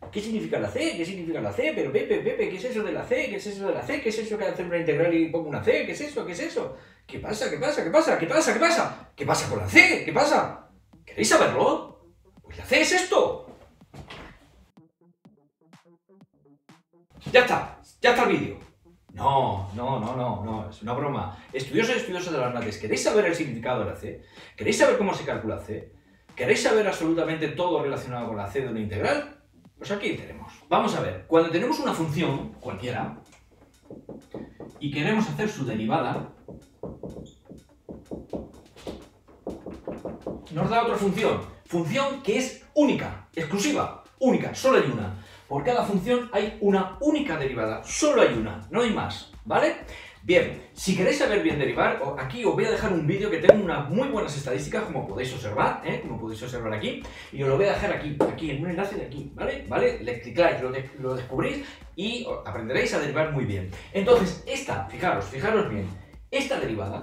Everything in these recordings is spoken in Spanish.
¿Qué significa la C? ¿Qué significa la C? Pero Pepe, ¿qué es eso de la C? ¿Qué es eso de la C? ¿Qué es eso que hacer una integral y pongo una C? ¿Qué es eso? ¿Qué es eso? ¿Qué pasa? ¿Qué pasa? ¿Qué pasa? ¿Qué pasa? ¿Qué pasa? ¿Qué pasa con la C? ¿Qué pasa? ¿Queréis saberlo? Pues la C es esto. Ya está el vídeo. No, es una broma. Estudiosos de las mates, ¿queréis saber el significado de la C? ¿Queréis saber cómo se calcula C? ¿Queréis saber absolutamente todo relacionado con la C de una integral? Pues aquí tenemos. Vamos a ver, cuando tenemos una función, cualquiera, y queremos hacer su derivada, nos da otra función que es única, exclusiva, única, solo hay una. Por cada función hay una única derivada, solo hay una, no hay más, ¿vale? Bien, si queréis saber bien derivar, aquí os voy a dejar un vídeo que tengo unas muy buenas estadísticas, como podéis observar, como podéis observar aquí, y os lo voy a dejar aquí, en un enlace de aquí, ¿vale? Le clicáis, lo descubrís y aprenderéis a derivar muy bien. Entonces, fijaros bien, esta derivada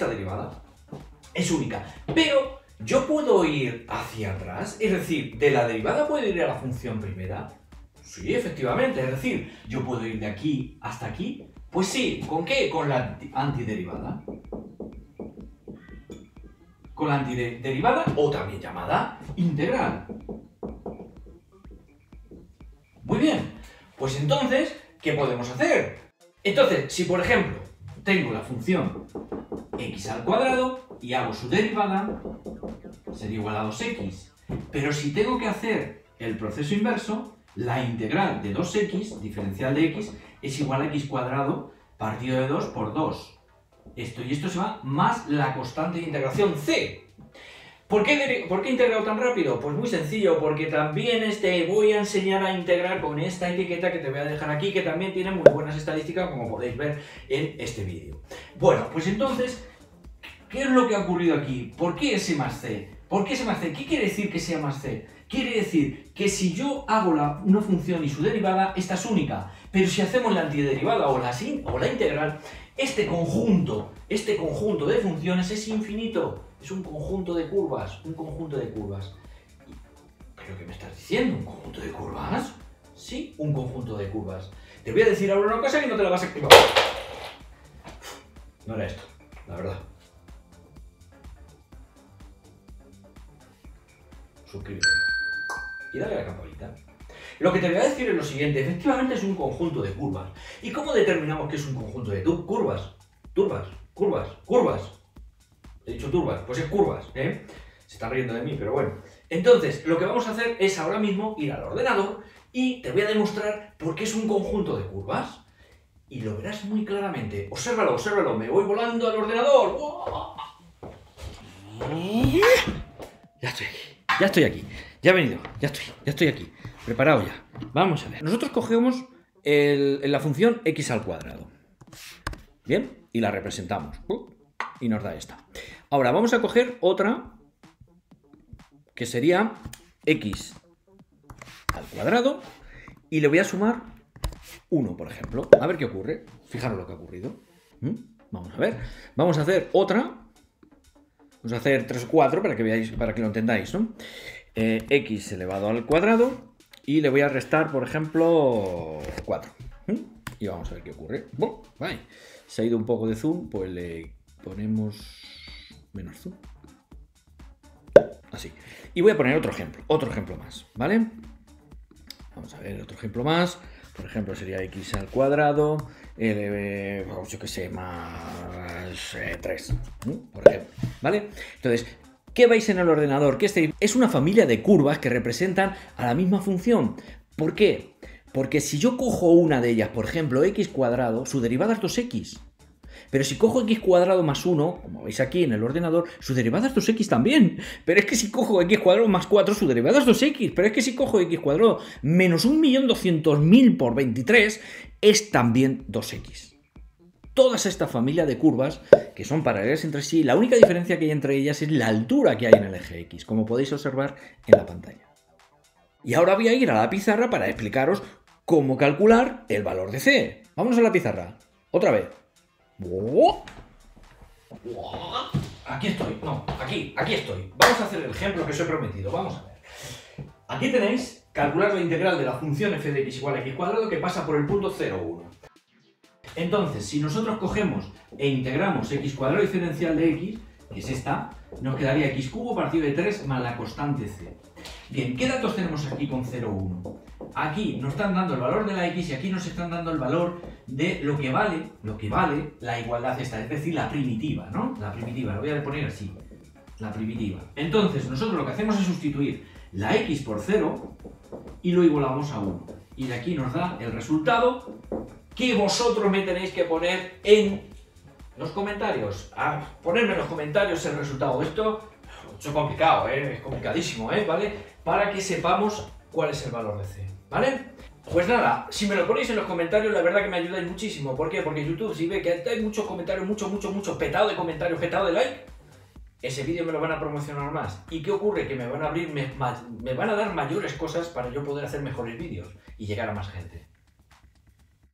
es única, pero yo puedo ir hacia atrás, es decir, de la derivada puedo ir a la función primera. Sí, efectivamente, es decir, yo puedo ir de aquí hasta aquí. Pues sí, ¿con qué? Con la antiderivada. Con la antiderivada, o también llamada integral. Muy bien, pues entonces, ¿qué podemos hacer? Entonces, si por ejemplo, tengo la función x al cuadrado y hago su derivada, sería igual a 2x. Pero si tengo que hacer el proceso inverso, la integral de 2x, diferencial de x, es igual a x cuadrado partido de 2 por 2. Esto y esto se va más la constante de integración c. ¿Por qué he integrado tan rápido? Pues muy sencillo, porque también voy a enseñar a integrar con esta etiqueta que te voy a dejar aquí, que también tiene muy buenas estadísticas, como podéis ver en este vídeo. Bueno, pues entonces, ¿qué es lo que ha ocurrido aquí? ¿Por qué S más C? ¿Por qué S más C? ¿Qué quiere decir que sea más C? Quiere decir que si yo hago una función y su derivada, esta es única. Pero si hacemos la antiderivada o la integral, este conjunto de funciones es infinito. Es un conjunto de curvas, ¿Pero qué me estás diciendo? ¿Un conjunto de curvas? Sí, un conjunto de curvas. Te voy a decir ahora una cosa que no te la vas a explicar. No era esto, la verdad. Suscríbete y dale a la campanita. Lo que te voy a decir es lo siguiente, efectivamente es un conjunto de curvas. ¿Y cómo determinamos que es un conjunto de curvas? Curvas. He dicho turbas, pues es curvas, ¿eh? Se está riendo de mí, pero bueno. Entonces, lo que vamos a hacer es ahora mismo ir al ordenador y te voy a demostrar por qué es un conjunto de curvas. Y lo verás muy claramente. Obsérvalo, me voy volando al ordenador. Ya estoy aquí. Ya he venido, ya estoy aquí. Preparado ya. Vamos a ver. Nosotros cogemos la función x al cuadrado. Bien, y la representamos. Y nos da esta. Ahora vamos a coger otra que sería x al cuadrado y le voy a sumar 1, por ejemplo. A ver qué ocurre. Fijaros lo que ha ocurrido. Vamos a ver. Vamos a hacer otra. Vamos a hacer 3 o 4 para que veáis, para que lo entendáis, ¿no? X elevado al cuadrado y le voy a restar, por ejemplo, 4. Y vamos a ver qué ocurre. Vale. Se ha ido un poco de zoom, pues le ponemos menos zoom. Así. Y voy a poner otro ejemplo más, ¿vale? Vamos a ver otro ejemplo más. Por ejemplo, sería x al cuadrado, yo qué sé, más 3, por ejemplo, ¿vale? Entonces, ¿qué veis en el ordenador? Que es una familia de curvas que representan a la misma función. ¿Por qué? Porque si yo cojo una de ellas, por ejemplo, x cuadrado, su derivada es 2x. Pero si cojo x cuadrado más 1, como veis aquí en el ordenador, su derivada es 2x también. Pero es que si cojo x cuadrado más 4, su derivada es 2x. Pero es que si cojo x cuadrado menos 1.200.000 por 23, es también 2x. Toda esta familia de curvas, que son paralelas entre sí, la única diferencia que hay entre ellas es la altura que hay en el eje x, como podéis observar en la pantalla. Y ahora voy a ir a la pizarra para explicaros cómo calcular el valor de c. Vámonos a la pizarra. Otra vez. Aquí estoy, aquí estoy. Vamos a hacer el ejemplo que os he prometido. Vamos a ver. Aquí tenéis calcular la integral de la función f de x igual a x cuadrado que pasa por el punto 0, 1. Entonces, si nosotros cogemos e integramos x cuadrado diferencial de x, que es esta, nos quedaría x cubo partido de 3 más la constante c. Bien, ¿qué datos tenemos aquí con 0, 1? Aquí nos están dando el valor de la x y aquí nos están dando el valor de lo que vale la igualdad esta, es decir, la primitiva, ¿no? La primitiva, lo voy a poner así, la primitiva. Entonces, nosotros lo que hacemos es sustituir la x por 0 y lo igualamos a 1. Y de aquí nos da el resultado que vosotros me tenéis que poner en los comentarios. Ponerme en los comentarios el resultado. Esto es complicado, es complicadísimo, ¿vale? Para que sepamos cuál es el valor de c, ¿vale? Pues nada, si me lo ponéis en los comentarios, la verdad que me ayudáis muchísimo. ¿Por qué? Porque YouTube, si ve que hay muchos comentarios, mucho petado de comentarios, petado de like, ese vídeo me lo van a promocionar más. ¿Y qué ocurre? Que me van a abrir, me van a dar mayores cosas para yo poder hacer mejores vídeos y llegar a más gente.